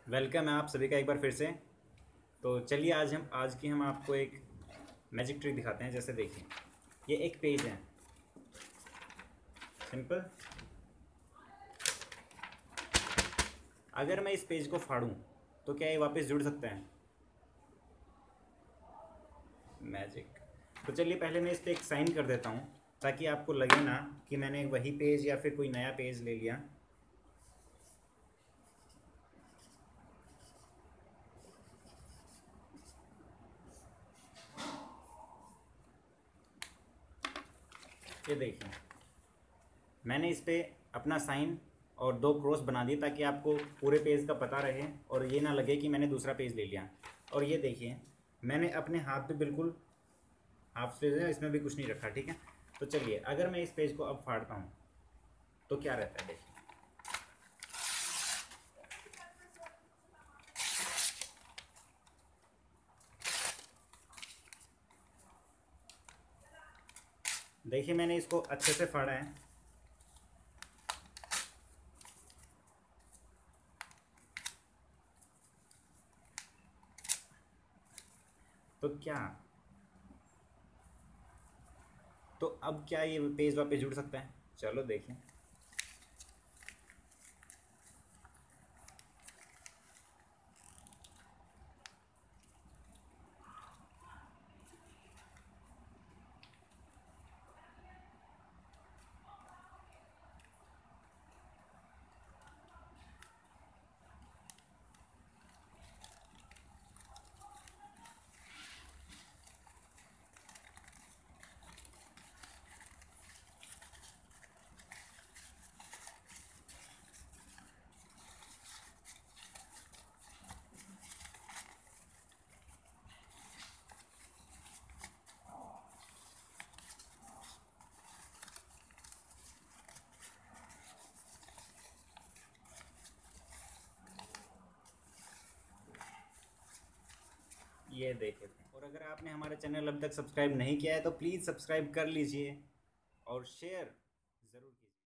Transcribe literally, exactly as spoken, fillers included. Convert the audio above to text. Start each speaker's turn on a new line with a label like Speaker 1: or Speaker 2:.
Speaker 1: Welcome है आप सभी का एक बार फिर से। तो चलिए आज हम आज की हम आपको एक मैजिक ट्रिक दिखाते हैं। जैसे देखिए, ये एक पेज है, सिंपल। अगर मैं इस पेज को फाड़ूं तो क्या ये वापस जुड़ सकता है? मैजिक। तो चलिए पहले मैं इस पर एक साइन कर देता हूँ, ताकि आपको लगे ना कि मैंने वही पेज या फिर कोई नया पेज ले लिया। ये देखिए, मैंने इस पे अपना साइन और दो क्रॉस बना दिए, ताकि आपको पूरे पेज का पता रहे और ये ना लगे कि मैंने दूसरा पेज ले लिया। और ये देखिए, मैंने अपने हाथ पे बिल्कुल हाफ स्लीव है, इसमें भी कुछ नहीं रखा, ठीक है। तो चलिए, अगर मैं इस पेज को अब फाड़ता हूँ तो क्या रहता है, देखिए। देखिए, मैंने इसको अच्छे से फाड़ा है। तो क्या तो अब क्या ये पेज वापस जुड़ सकता है? चलो देखें। ये देखे। और अगर आपने हमारे चैनल अभी तक सब्सक्राइब नहीं किया है तो प्लीज़ सब्सक्राइब कर लीजिए और शेयर ज़रूर कीजिए।